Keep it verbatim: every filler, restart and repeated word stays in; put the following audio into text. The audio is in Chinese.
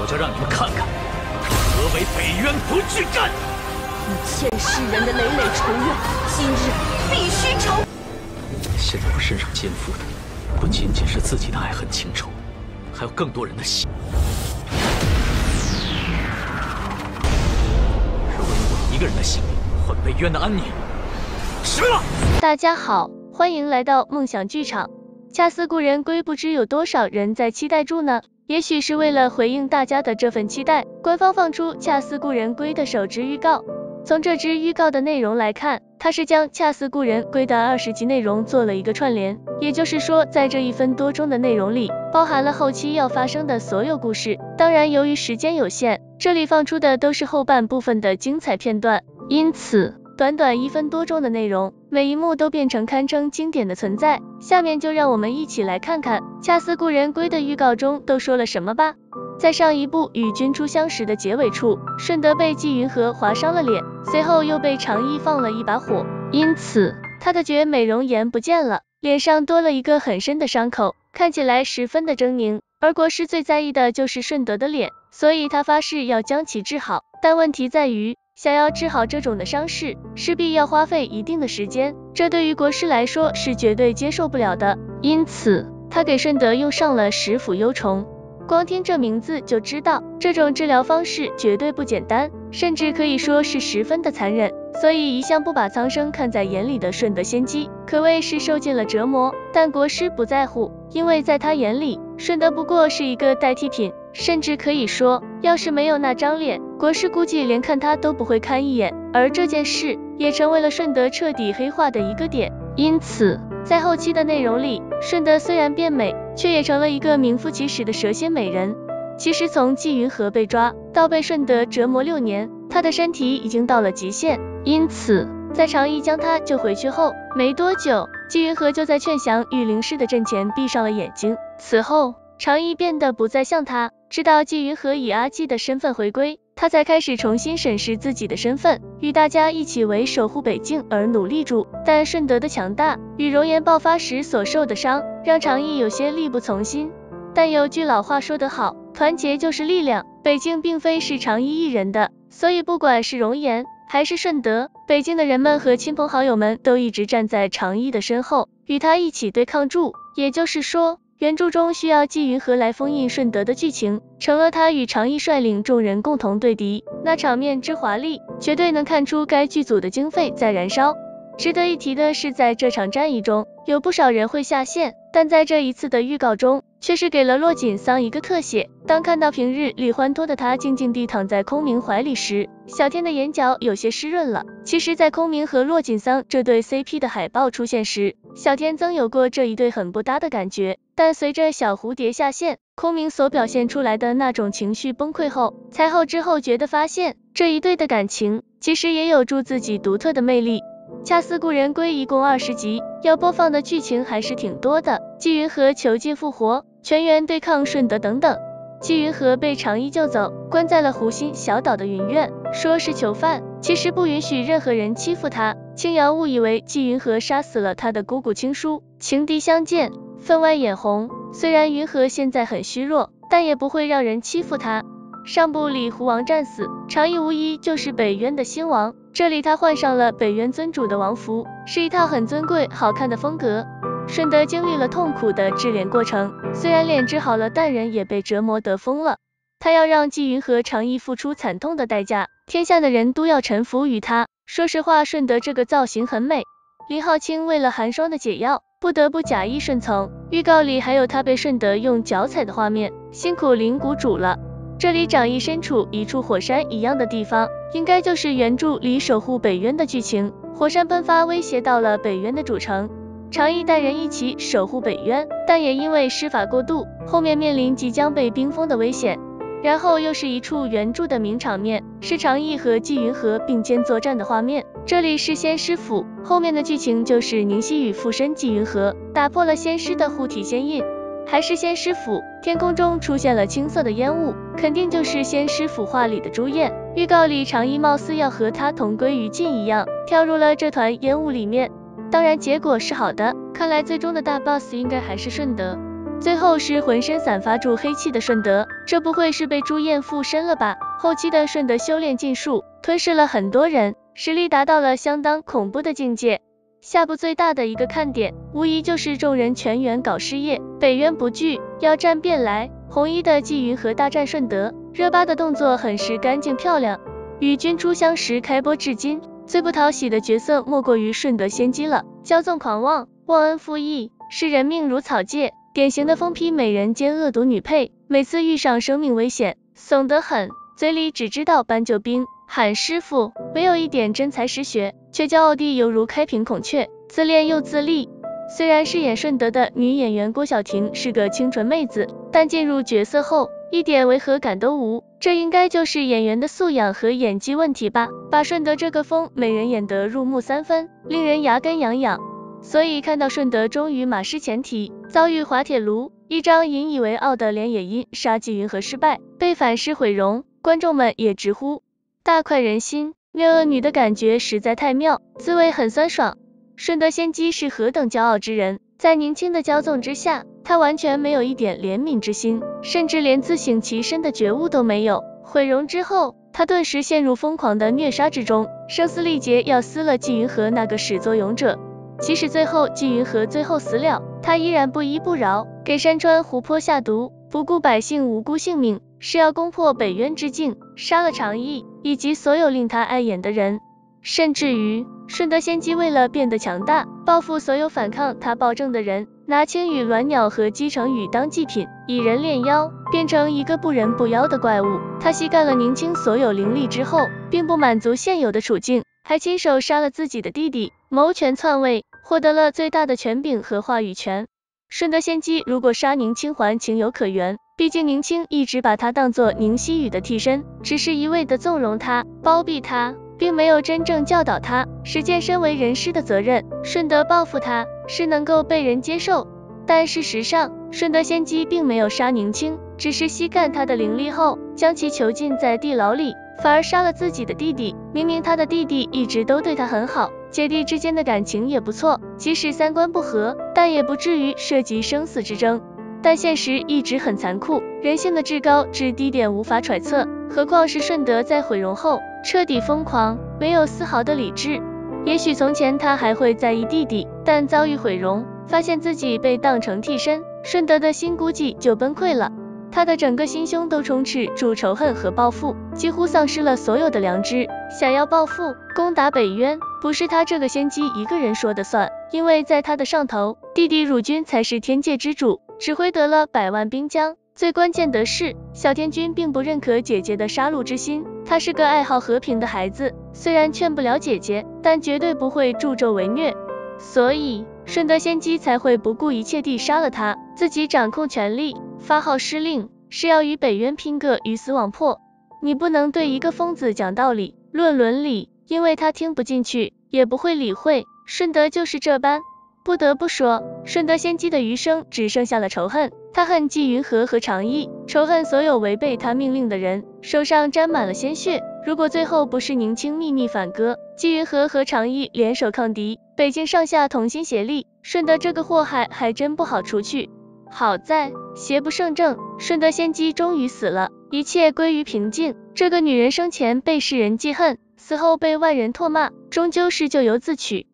就让你们看看何为北渊不惧战。 你欠世人的累累仇怨，今日必须偿。 现在我身上肩负的不仅仅是自己的爱恨情仇，还有更多人的心。如果用我一个人的性命换北渊的安宁，吃了！ 大家好，欢迎来到梦想剧场。恰似故人归，不知有多少人在期待住呢？也许是为了回应大家的这份期待，官方放出《恰似故人归》的首支预告。从这支预告的内容来看，它是将《恰似故人归》的二十集内容做了一个串联，也就是说，在这一分多钟的内容里，包含了后期要发生的所有故事。当然，由于时间有限，这里放出的都是后半部分的精彩片段，因此短短一分多钟的内容，每一幕都变成堪称经典的存在。下面就让我们一起来看看《恰似故人归》的预告中都说了什么吧。在上一部与君初相识的结尾处，顺德被纪云和划伤了脸，随后又被长羿放了一把火，因此他的绝美容颜不见了，脸上多了一个很深的伤口，看起来十分的狰狞。而国师最在意的就是顺德的脸，所以他发誓要将其治好。但问题在于，想要治好这种的伤势，势必要花费一定的时间，这对于国师来说是绝对接受不了的。因此，他给顺德用上了十腐幽虫。光听这名字就知道，这种治疗方式绝对不简单，甚至可以说是十分的残忍。所以一向不把苍生看在眼里的顺德仙姬，可谓是受尽了折磨。但国师不在乎，因为在他眼里，顺德不过是一个代替品，甚至可以说，要是没有那张脸，国师估计连看他都不会看一眼。而这件事也成为了顺德彻底黑化的一个点。因此，在后期的内容里，顺德虽然变美，却也成了一个名副其实的蛇蝎美人。其实从纪云和被抓到被顺德折磨六年，她的身体已经到了极限。因此，在长羿将她救回去后，没多久，纪云和就在劝降御灵师的阵前闭上了眼睛。此后，长羿变得不再像他，直到纪云和以阿基的身份回归，他才开始重新审视自己的身份，与大家一起为守护北境而努力住。但顺德的强大与熔岩爆发时所受的伤，让长羿有些力不从心。但有句老话说得好，团结就是力量，北境并非是长羿一人的，所以不管是熔岩还是顺德，北境的人们和亲朋好友们都一直站在长羿的身后，与他一起对抗住。也就是说，原著中需要纪云和来封印顺德的剧情，成了他与长羿率领众人共同对敌，那场面之华丽，绝对能看出该剧组的经费在燃烧。值得一提的是，在这场战役中，有不少人会下线，但在这一次的预告中，却是给了骆锦桑一个特写。当看到平日里欢脱的他静静地躺在空明怀里时，小天的眼角有些湿润了。其实，在空明和骆锦桑这对 C P 的海报出现时，小天曾有过这一对很不搭的感觉，但随着小蝴蝶下线，空明所表现出来的那种情绪崩溃后，才后知后觉地发现，这一对的感情其实也有助自己独特的魅力。恰似故人归一共二十集，要播放的剧情还是挺多的。纪云和囚禁复活，全员对抗顺德等等。纪云和被长羿救走，关在了湖心小岛的云院，说是囚犯，其实不允许任何人欺负他。青瑶误以为纪云和杀死了他的姑姑青书，情敌相见，分外眼红。虽然云和现在很虚弱，但也不会让人欺负他。上部里狐王战死，长羿无疑就是北渊的新王，这里他换上了北渊尊主的王服，是一套很尊贵好看的风格。顺德经历了痛苦的治炼过程，虽然脸治好了，但人也被折磨得疯了。他要让纪云和长羿付出惨痛的代价，天下的人都要臣服于他。说实话，顺德这个造型很美。林浩清为了寒霜的解药，不得不假意顺从。预告里还有他被顺德用脚踩的画面，辛苦林谷主了。这里长羿身处一处火山一样的地方，应该就是原著里守护北渊的剧情。火山喷发威胁到了北渊的主城，长羿带人一起守护北渊，但也因为施法过度，后面面临即将被冰封的危险。然后又是一处原著的名场面，是长羿和纪云和并肩作战的画面。这里是仙师府，后面的剧情就是宁熙宇附身纪云和，打破了仙师的护体仙印。还是仙师府，天空中出现了青色的烟雾，肯定就是仙师府画里的朱燕。预告里长羿貌似要和他同归于尽一样，跳入了这团烟雾里面。当然结果是好的，看来最终的大 boss 应该还是顺德。 最后是浑身散发出黑气的顺德，这不会是被朱燕附身了吧？后期的顺德修炼尽数，吞噬了很多人，实力达到了相当恐怖的境界。下部最大的一个看点，无疑就是众人全员搞事业，北渊不惧，要战便来。红衣的纪云和大战顺德，热巴的动作很是干净漂亮。与君初相识开播至今，最不讨喜的角色莫过于顺德仙姬了，骄纵狂妄，忘恩负义，视人命如草芥，典型的疯批美人兼恶毒女配，每次遇上生命危险，怂得很，嘴里只知道搬救兵，喊师傅，没有一点真才实学，却骄傲地犹如开屏孔雀，自恋又自立。虽然饰演顺德的女演员郭晓婷是个清纯妹子，但进入角色后一点违和感都无，这应该就是演员的素养和演技问题吧，把顺德这个疯美人演得入木三分，令人牙根痒痒。所以看到顺德终于马失前蹄，遭遇滑铁卢，一张引以为傲的脸也因杀纪云和失败被反噬毁容，观众们也直呼大快人心，虐恶女的感觉实在太妙，滋味很酸爽。顺德仙姬是何等骄傲之人，在宁清的骄纵之下，她完全没有一点怜悯之心，甚至连自省其身的觉悟都没有。毁容之后，她顿时陷入疯狂的虐杀之中，声嘶力竭要撕了纪云和那个始作俑者。即使最后纪云和最后死了，她依然不依不饶，给山川湖泊下毒，不顾百姓无辜性命，是要攻破北渊之境，杀了常毅以及所有令她碍眼的人。甚至于顺德仙姬为了变得强大，报复所有反抗她暴政的人，拿青羽鸾鸟和姬成羽当祭品，以人炼妖，变成一个不人不妖的怪物。她吸干了宁清所有灵力之后，并不满足现有的处境，还亲手杀了自己的弟弟，谋权篡位，获得了最大的权柄和话语权。顺德仙姬如果杀宁清还情有可原，毕竟宁清一直把她当作宁熙宇的替身，只是一味的纵容她，包庇她，并没有真正教导他实践身为人师的责任。顺德报复他是能够被人接受，但事实上顺德仙姬并没有杀宁清，只是吸干他的灵力后将其囚禁在地牢里，反而杀了自己的弟弟。明明他的弟弟一直都对他很好，姐弟之间的感情也不错，即使三观不合，但也不至于涉及生死之争。但现实一直很残酷，人性的至高至低点无法揣测，何况是顺德在毁容后彻底疯狂，没有丝毫的理智。也许从前他还会在意弟弟，但遭遇毁容，发现自己被当成替身，顺德的心估计就崩溃了。他的整个心胸都充斥住仇恨和报复，几乎丧失了所有的良知。想要报复，攻打北渊，不是他这个仙姬一个人说的算，因为在他的上头，弟弟汝君才是天界之主，指挥得了百万兵将。最关键的是，小天君并不认可姐姐的杀戮之心，他是个爱好和平的孩子，虽然劝不了姐姐，但绝对不会助纣为虐，所以顺德仙姬才会不顾一切地杀了他，自己掌控权力，发号施令，是要与北渊拼个鱼死网破。你不能对一个疯子讲道理，论伦理，因为他听不进去，也不会理会。顺德就是这般。不得不说，顺德仙姬的余生只剩下了仇恨，他恨纪云和和常毅，仇恨所有违背他命令的人，手上沾满了鲜血。如果最后不是宁清秘密反戈，纪云和和常毅联手抗敌，北境上下同心协力，顺德这个祸害还真不好除去。好在邪不胜正，顺德仙姬终于死了，一切归于平静。这个女人生前被世人记恨，死后被万人唾骂，终究是咎由自取。